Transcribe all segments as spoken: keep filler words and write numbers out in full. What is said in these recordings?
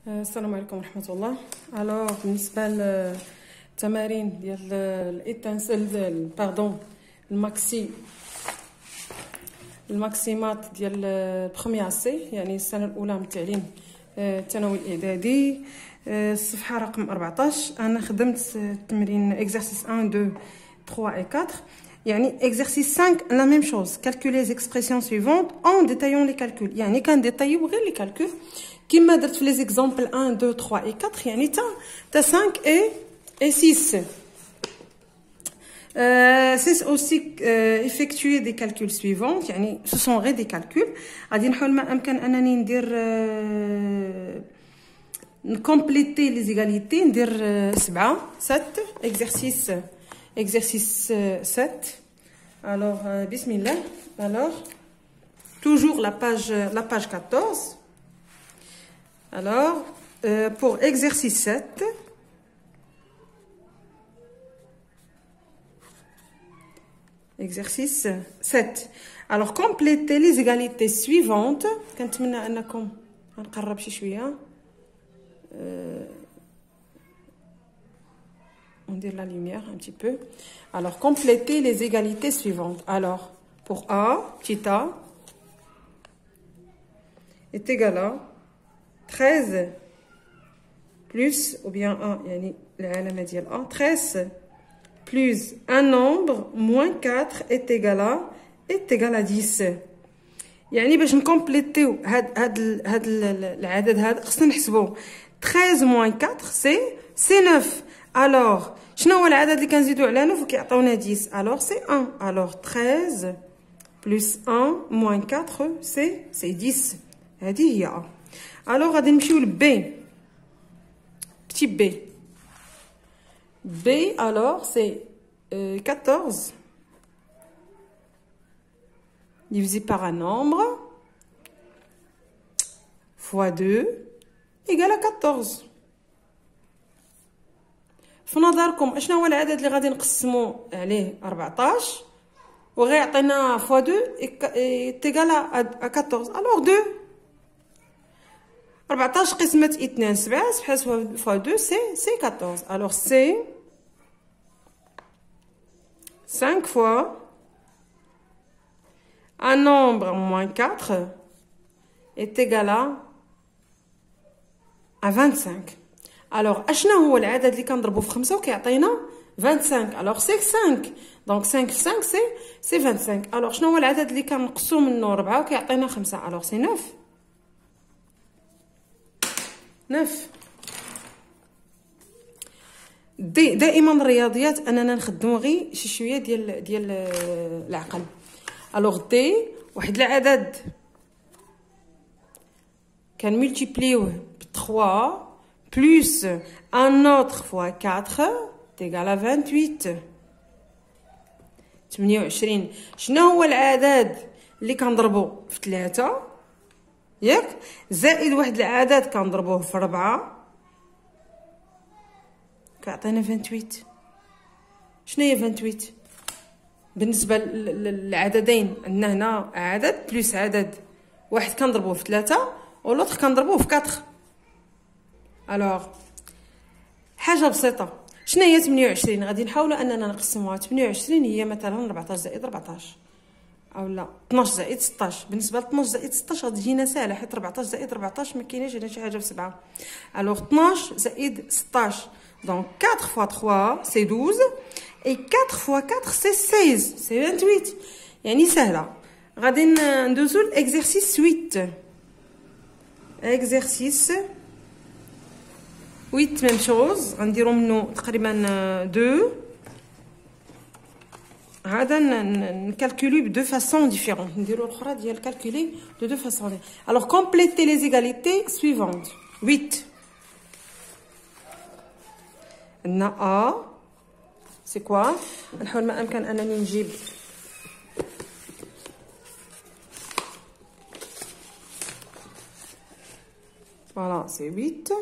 السلام عليكم ورحمة الله. الوغ بالنسبة للتمارين ديال الاتنسل باردون الماكسي الماكسيمات ديال بخوميير سي، يعني السنة الأولى من التعليم الثانوي الإعدادي، الصفحة رقم أربعطاش. أنا خدمت التمرين إكزرسيس واحد اثنين ثلاثة et quatre. يعني exercice cinq la même chose, calculer les expressions suivantes en détaillant les calculs. يعني كنديطايو غير لي كالكول كيما درت في لي زيكزامبل واحد اثنين ثلاثة et quatre، يعني تا تا خمسة et et six. Euh, c'est aussi euh, effectuer des calculs suivants، يعني ce sont غير des calculs. غادي نحاول ما امكن انني ندير euh, نكومبليتي لي زيغاليتي، ندير euh, سبعة sept exercice exercice sept. Alors euh, bismillah. Alors toujours la page la page quatorze. Alors euh, pour exercice sept, exercice sept. Alors complétez les égalités suivantes. كنتمنى انكم نقرب شي شويه. On dit la lumière un petit peu. Alors, complétez les égalités suivantes. Alors, pour A, petit a, est égal à treize plus, ou bien A, yani l'alama ديال A, treize plus un nombre moins quatre est égal à, est égal à dix. يعني باش نكمبليتيو هاد هاد هاد العدد هذا خصنا نحسبوه. treize moins quatre c'est c'est neuf. Alors شنو هو العدد اللي كنزيدو على neuf وكيعطيونا dix؟ alors c'est un. alors treize plus un moins quatre c'est c'est dix. هذه هي A. alors غادي نمشيو ل B. petit b. B alors c'est euh, quatorze divisé par un nombre fois deux égale à quatorze. في نظركم اشنا هو العدد اللي غادي نقسمو عليه أربعطاش وغيعطينا فوا deux تيغال ا quatorze؟ alors deux. أربعطاش قسمة اثنان سبعة، سبعة فوا deux سي سي quatorze. alors c'est cinq fois un nombre moins quatre est égal à à vingt-cinq. alors اشنا هو العدد اللي كنضربو في خمسة وكيعطينا vingt-cinq؟ alors c'est cinq. donc cinq في cinq c'est c'est vingt-cinq. alors شنو هو العدد اللي كنقصو منه أربعة وكيعطينا خمسة؟ alors c'est neuf. neuf. دي دائما الرياضيات اننا نخدمو غير شي شويه ديال ديال العقل. alors دي واحد العدد كنملتيبليوه ب trois plus un autre fois quatre est égal à vingt-huit. ثمانية وعشرين. شنو هو العدد اللي كنضربو في ثلاثة ياك زائد واحد العدد كنضربوه في أربعة كيعطينا vingt-huit. شنو هي vingt-huit بالنسبه للعددين؟ عندنا هنا عدد بلس عدد، واحد كنضربوه في ثلاثة ولوطخ كنضربوه في أربعة. الوغ حاجه بسيطه. شنو هي ثمانية وعشرين؟ غادي نحاولوا اننا نقسموها. ثمانية وعشرين هي مثلا أربعطاش زائد أربعطاش اولا اثناش زائد ستطاش. بالنسبه ل اثناش زائد ستطاش غادي تجينا ساهله، حيت أربعطاش زائد أربعطاش ما كايناش هنا شي حاجه بسبعه. الوغ اثناش زائد ستطاش donc quatre fois trois c'est douze et quatre fois quatre c'est seize c'est vingt-huit. يعني سهله. غادي ندوزو l'exercice huit. exercice huit même chose. غنديرو منه تقريبا deux. هذا نكالكولي بدو فاسون ديفيرون. نديرو الاخرى ديال كالكولي دو دو فاسون. alors complétez les égalités suivantes. huit. عندنا A c'est quoi؟ نحاول ما امكن انني نجيب voilà c'est huit.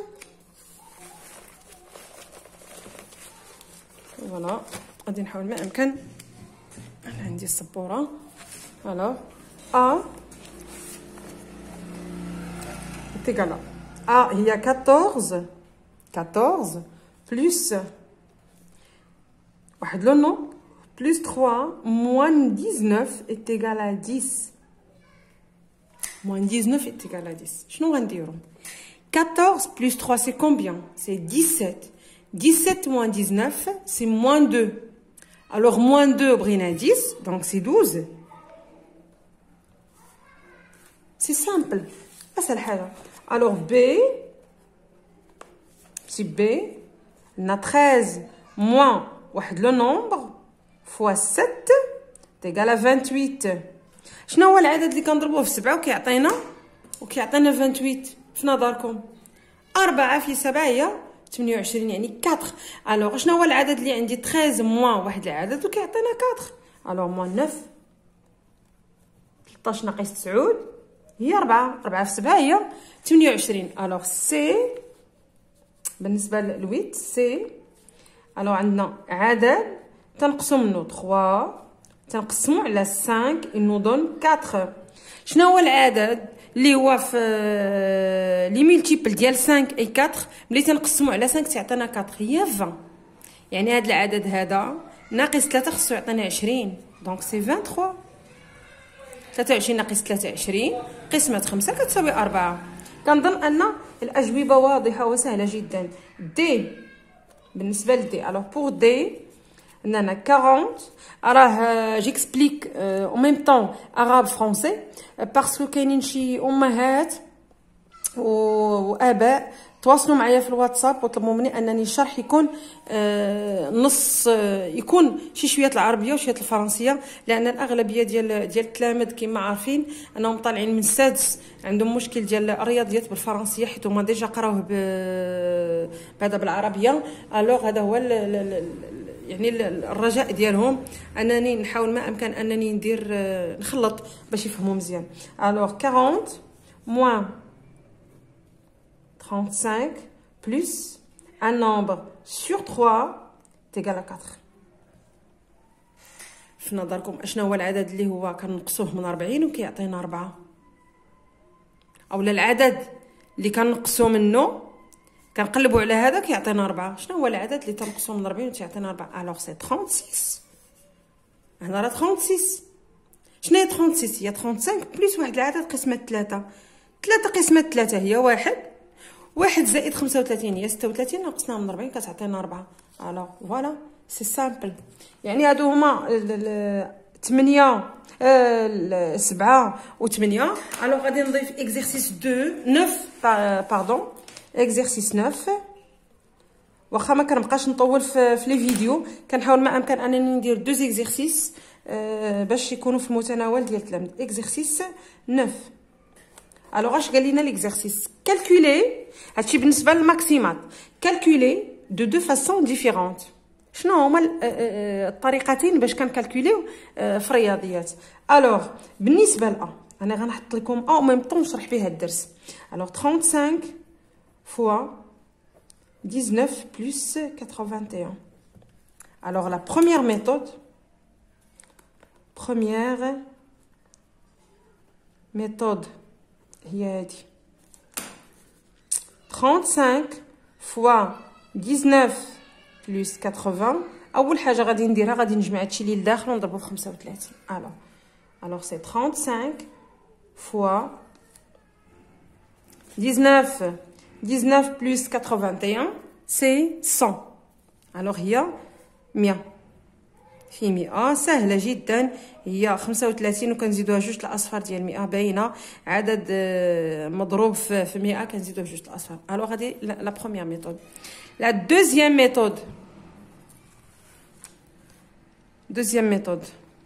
voilà غادي نحاول ما امكن. انا عندي السبوره. alors A est égal à A هي quatorze quatorze plus واحد لو نو plus trois moins dix-neuf est égal à dix. Moins dix-neuf est égal à dix. شنو غنديرو؟ quatorze plus trois c'est combien? C'est dix-sept. dix-sept moins dix-neuf c'est moins deux. Alors moins deux بغينا dix donc c'est douze. C'est simple. أسهل حاجة. Alors B c'est B. On a treize moins واحد le nombre fois sept est égal à vingt-huit. شنو هو العدد اللي كنضربوه في سبعة وكيعطينا وكيعطينا vingt-huit في نظركم؟ أربعة في سبعة هي ثمانية وعشرين يعني أربعة. الوغ شنو هو العدد اللي عندي تreize موان واحد العدد وكيعطينا أربعة؟ الوغ موان تسعة. ثلاثطاش ناقص تسعود هي أربعة. أربعة في سبعة هي ثمانية وعشرين. الوغ سي بالنسبة للويت سي. الوغ عندنا عدد تنقصو منو ثلاثة تنقسمو على خمسة إنو دون أربعة. شنو هو العدد اللي هو في لي مولتيبل ديال خمسة اي أربعة ملي تنقسمو على خمسة تعطينا أربعة هي عشرين. يعني هذا العدد هذا ناقص ثلاثة خصو يعطينا عشرين دونك سي ثلاثة وعشرين. ثلاثة وعشرين ناقص ثلاثة وعشرين قسمة خمسة كتساوي أربعة. كنظن أن الأجوبة واضحة وسهلة جدا. دي بالنسبة لدي الوغ بور دي عندنا quarante. راه جيكسبليك او ميم طون عرب فرونسي باسكو كاينين شي امهات واباء تواصلوا معايا في الواتساب وطلبوا مني انني الشرح يكون نص يكون شي شويه العربيه وشويه الفرنسيه لان الاغلبيه ديال ديال التلاميذ كما عارفين انهم طالعين من السادس عندهم مشكل ديال الرياضيات بالفرنسيه حيت هما ديجا قراوه بهذا بالعربيه. الوغ هذا هو يعني الرجاء ديالهم انني نحاول ما امكن انني ندير نخلط باش يفهموا مزيان. الوغ quarante moins trente-cinq plus un nombre sur trois est égal à quatre. في نظركم اشنا هو العدد اللي هو كنقصوه من أربعين وكيعطينا أربعة؟ اولا العدد اللي كنقصو منه كنقلبوا على هذا كيعطينا أربعة. شنو هو العدد اللي تنقصو من أربعين وتيعطينا أربعة؟ الوغ سي ستة وثلاثين. هنا راه ستة وثلاثين. شنو هي ستة وثلاثين؟ هي خمسة وثلاثين بلس واحد العدد قسمة ثلاثة. ثلاثة قسمة ثلاثة هي واحد. واحد زائد خمسة وثلاثين هي ستة وثلاثين ناقصناها من أربعين كتعطينا أربعة. الوغ فوالا سي سامبل. يعني هادو هما ثمانية سبعة وثمانية. الوغ غادي نضيف اكزرسيس دو نوف باردون اكزرسيس نوف. واخا ما كنبقاش نطول في, في لي فيديو كنحاول ما امكن انني ندير دو اكزرسيس أه باش يكونوا في المتناول ديال التلاميذ. اكزرسيس نوف. الوغ اش قال لنا ليكزرسيس؟ كالكولي هادشي بالنسبه للماكسيمات. كالكولي دو دو فاسون ديفيرونت. شنو هما الطريقتين باش كنكالكوليو في الرياضيات؟ الوغ بالنسبه ل انا غنحط لكم او ميم طون نشرح بها الدرس. الوغ خمسة وثلاثين fois dix-neuf plus quatre-vingt-un. Alors la première méthode, première méthode, هي هادي trente-cinq fois dix-neuf plus quatre-vingts. أول حاجة غادي نديرها غادي نجمع هادشي اللي لداخل ونضربو في خمسة وثلاثين. Alors, alors c'est trente-cinq fois dix-neuf dix-neuf plus quatre-vingt-un c'est cent. alors هي مية في مية. سهله جدا هي خمسة وثلاثين وكنزيدوها جوج الاصفار ديال مية باينه عدد مضروب في مية كنزيدوه جوج الاصفار. الوغ هذه لا بروميير ميثود. لا دوزيام ميثود دوزيام ميثود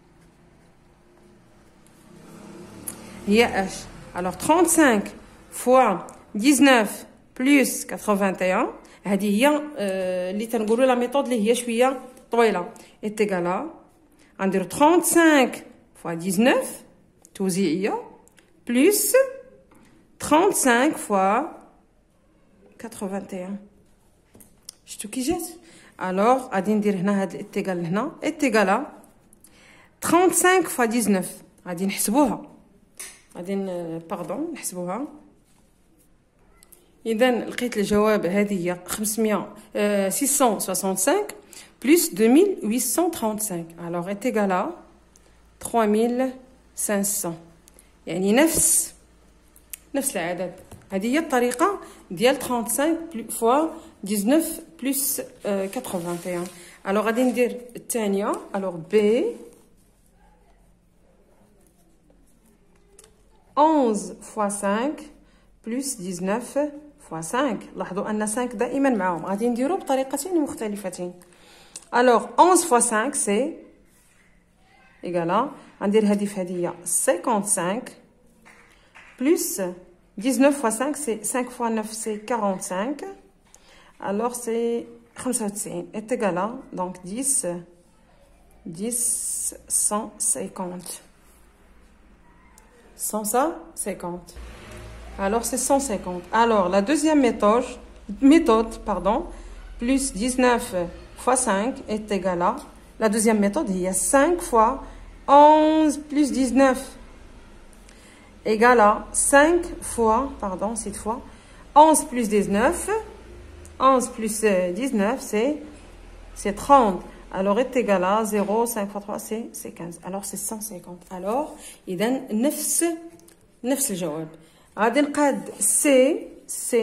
هي اش؟ الوغ trente-cinq fois dix-neuf بلس quatre-vingt-un هذه هي آه اللي تنقولوا لا ميثود اللي هي شويه طويله. ايتيغالا غنديروا trente-cinq fois dix-neuf توزيعيه بلس trente-cinq fois quatre-vingt-un. شفتوا كي جات؟ الوغ غادي ندير هنا هاد الايتيغال هنا ايتيغالا trente-cinq fois dix-neuf غادي نحسبوها غادي باردون نحسبوها إذا لقيت الجواب هذه هي خمسمية ستمية وخمسة وستين plus deux mille huit cent trente-cinq. Alors est égal à trois mille cinq cents. يعني نفس نفس العدد. هذه هي الطريقة ديال trente-cinq fois dix-neuf plus quatre-vingt-un. Alors غادي ندير الثانية. Alors B onze fois cinq plus dix-neuf fois cinq. لاحظوا أن cinq دائما معهم. غادي نديرو بطريقتين مختلفتين. Alors onze fois cinq c'est égal à غندير هذه في هذه cinquante-cinq plus dix-neuf fois cinq c'est cinq fois neuf c'est quarante-cinq. Alors c'est خمسة وتسعين est égal à donc dix dix cent cinquante. cent cinquante. Alors c'est cent cinquante. Alors la deuxième méthode méthode pardon plus dix-neuf fois cinq est égal à la deuxième méthode il y a cinq fois onze plus dix-neuf égale à cinq fois pardon cette fois onze plus dix-neuf. onze plus dix-neuf c'est c'est trente. Alors est égal à zéro cinq fois trois c'est c'est quinze. Alors c'est cent cinquante. Alors إذا نفس نفس الجواب. غادي نقاد C C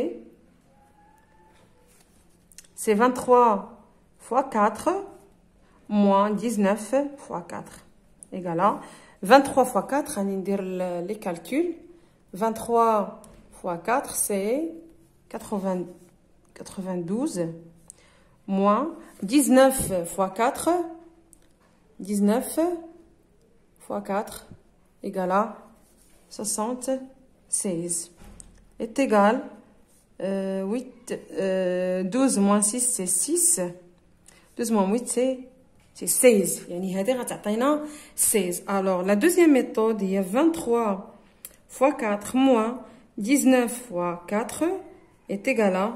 c'est vingt-trois fois quatre moins dix-neuf fois quatre égale à vingt-trois fois quatre. غادي ندير les calculs. vingt-trois fois quatre c'est quatre-vingts quatre-vingt-douze moins dix-neuf fois quatre dix-neuf fois quatre égale à soixante-seize est égal euh, huit euh, douze moins six c'est six. douze moins huit c'est c'est seize. يعني هذه غتعطينا seize. Alors la deuxième méthode il y a vingt-trois fois quatre moins dix-neuf fois quatre est égal à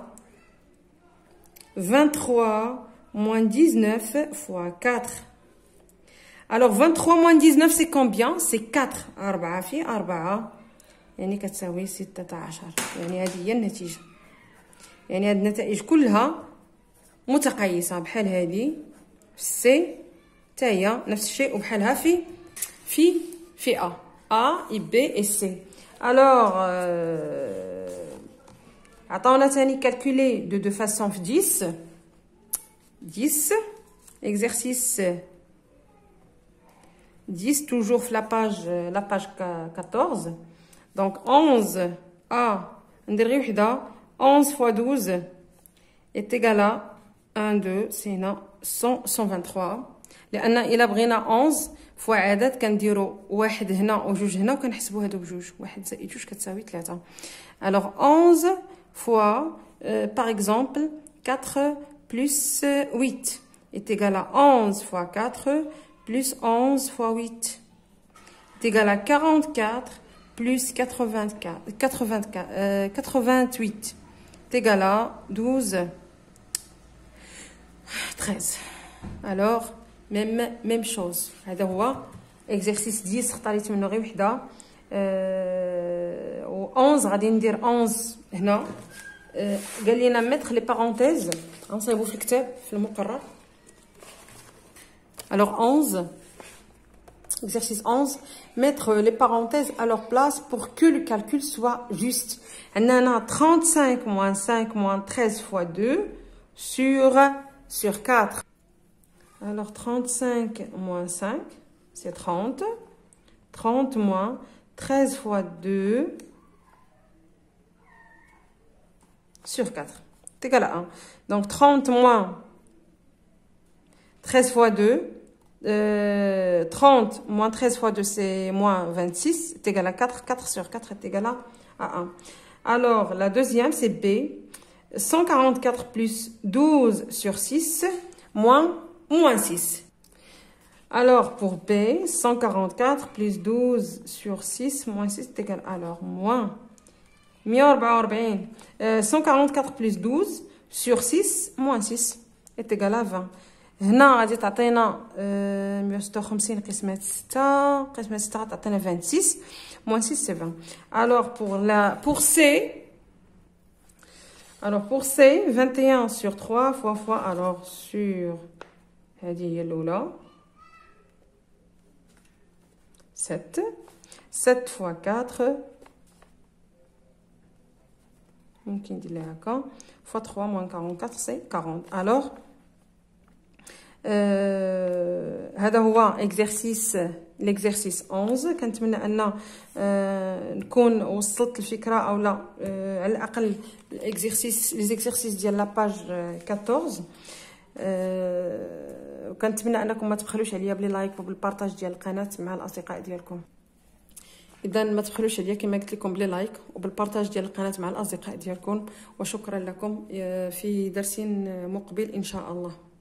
vingt-trois moins dix-neuf fois quatre. Alors vingt-trois moins dix-neuf c'est combien? C'est quatre. أربعة في أربعة يعني كتساوي ستة عشر. يعني هذه هي النتيجة. يعني هذه النتائج كلها متقيسة بحال هذه في سي حتى هي نفس الشيء وبحالها في في في A. A et B et C. Alors عطاونا ثاني calculer de de façon في dix. dix exercice dix toujours la page la page quatorze. Donc onze A ندير غير وحده onze fois douze est égal à un deux c'est cent cent vingt-trois. لان الا بغينا onze فوا عدد كنديروا واحد هنا وجوج هنا وكنحسبوا هادو بجوج. واحد زائد جوج كتساوي ثلاثة. Alors onze fois euh, par exemple quatre plus huit est égal à onze fois quatre plus onze fois huit est égal à quarante-quatre plus quatre-vingt-quatre quatre-vingt-quatre euh, quatre-vingt-huit est égal à douze treize. Alors même même chose. هذا هو exercice dix اختاريت منه غير وحده. أه و onze غادي ندير onze هنا. أه قال لنا ميتر لي بارونتيز غنصايبو في الكتاب في المقرر. Alors onze exercice onze mettre les parenthèses à leur place pour que le calcul soit juste. On a trente-cinq moins cinq moins treize fois deux sur sur quatre. Alors trente-cinq moins cinq c'est trente. trente moins treize fois deux sur quatre. C'est égal à un. Donc trente moins treize fois deux. Euh, trente moins treize fois deux c'est moins vingt-six. C'est égal à quatre. quatre sur quatre est égal à, à un. Alors la deuxième c'est B. cent quarante-quatre plus douze sur six moins moins six. Alors pour B, cent quarante-quatre plus douze sur six moins six est égal à alors moins مية وأربعة وأربعين. euh, cent quarante-quatre plus douze sur six moins six est égal à vingt. هنا غادي تعطينا مية وستة وخمسين قسمة ستة قسمة ستة غتعطينا vingt-six moins six c'est vingt. Alors pour la pour C Alors pour C, vingt et un sur trois fois fois, alors sur هذه هي الأولى sept, sept fois quatre ممكن ندير لها هكا fois trois moins quarante-quatre c'est quarante. Alors آه هذا هو exercice l'exercice onze. كنتمنى ان آه نكون وصلت الفكره او لا آه على الاقل الاكزرسيس لي زيكزرسيس ديال لاباج أربعطاش. آه وكنتمنى انكم ما تبخلوش عليا بلي لايك وبالبارطاج ديال القناه مع الاصدقاء ديالكم. اذا ما تبخلوش عليا كما قلت لكم بلي لايك وبالبارطاج ديال القناه مع الاصدقاء ديالكم. وشكرا لكم في درس مقبل ان شاء الله.